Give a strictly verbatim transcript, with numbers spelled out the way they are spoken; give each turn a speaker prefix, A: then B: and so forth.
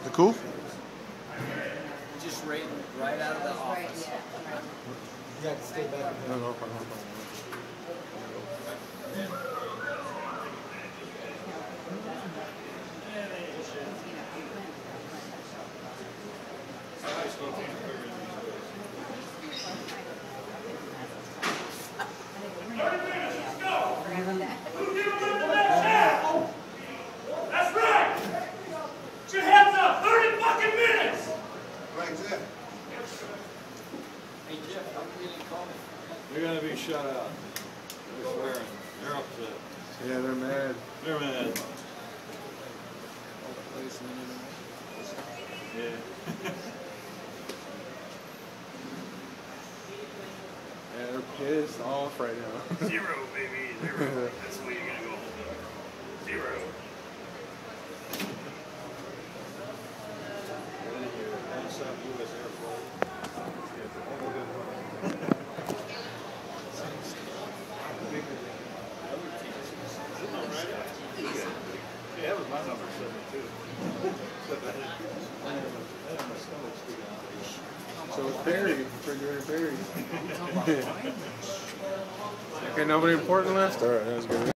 A: Cool?
B: Just right, right out of the office.
C: You have to stay back.
A: No, no problem. No problem.
D: That's right! Get your hands up! thirty fucking minutes!
A: Right there.
B: Hey Jeff, how come you didn't call me?
E: They're gonna be shut out. They're swearing. They're upset.
A: Yeah, they're mad.
E: They're mad. Yeah.
A: Yeah, they're pissed off right now.
D: Zero, baby, zero. That's the way you're gonna go. Zero.
E: Yeah, that was my number seven too.
A: So it's Barry, refrigerator Barry. Okay, nobody important left? Alright, that was good.